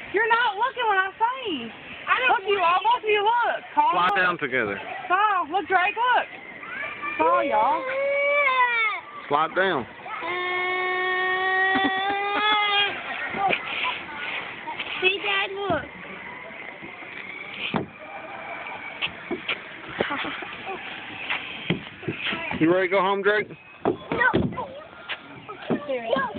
You're not looking when I say. Look, you all, both of you look. Call Slide look. down together. Saw. Look, Drake, look. Saw, y'all. Slide down. See, Dad, look. You ready to go home, Drake? No.